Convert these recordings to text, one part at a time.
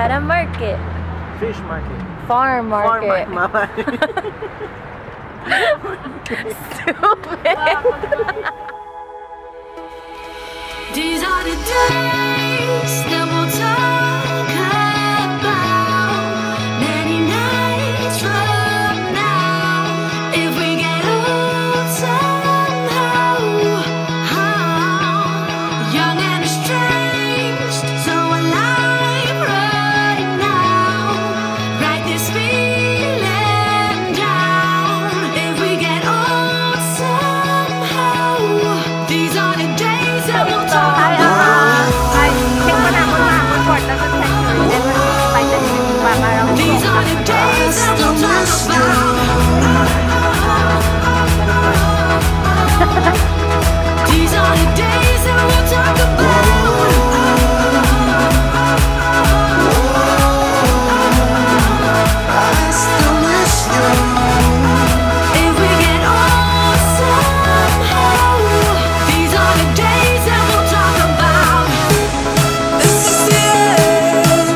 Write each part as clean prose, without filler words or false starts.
at a market. Fish market. Farm market. Stupid. These are the days that we'll talk about many nights from now. If we get old somehow, young and estranged, so alive right now. Write this feeling down. If we get old somehow, these are the days that we'll talk about. These are the days that we'll talk about. These are the days that we'll talk about. I still miss you. If we get old somehow, these are the days that we'll talk about. This is the end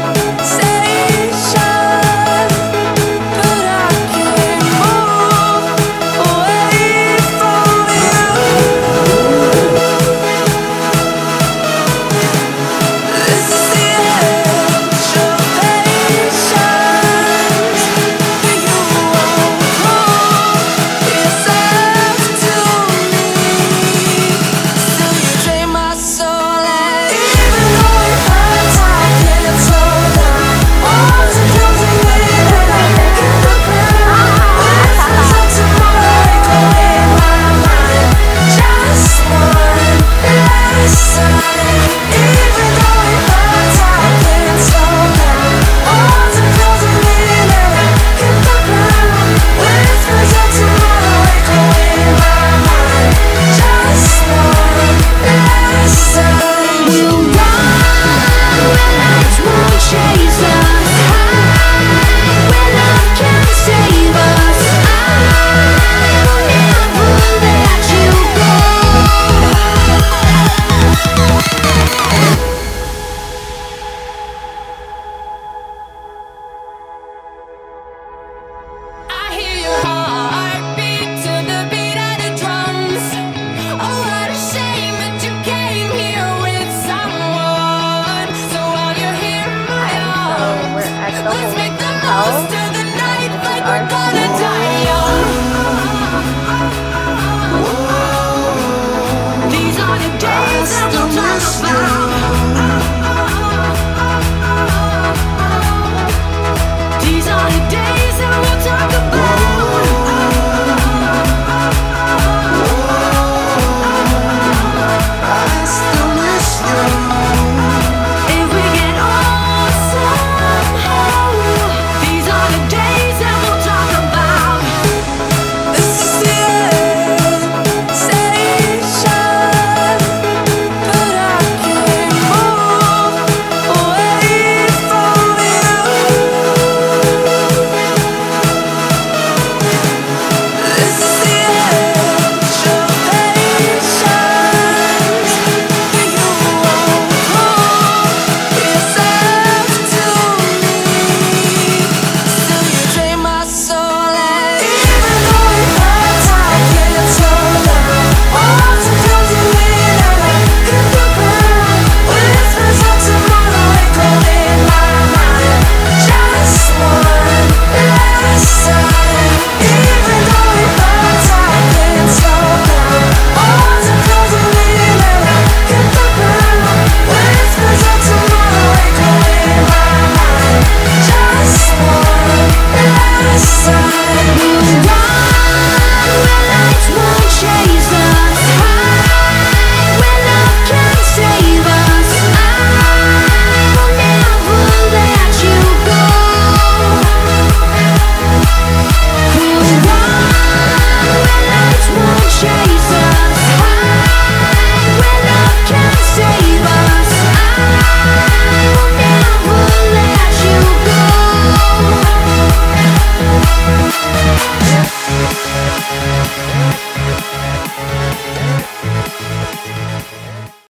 station, but I can't move away from you. This is the end show patience, but you won't prove yourself to me. Still you drain my soul, and even though it hurts, I can't slow down. Walls are closing in, and I can't look around. Whispers of tomorrow echo in my mind. Just one last time. Even though it hurts, I can't slow down. Walls are closing in, and I can't look around. Whispers of tomorrow echo in my mind. Just one last time. We'll run when lights won't chase us. Hide when love can save us. I'll never let you go. I hear your heart beat to the beat of the drums. Oh, what a shame that you came here with someone. So while you're here, my So arms, we're at the let's make the house. most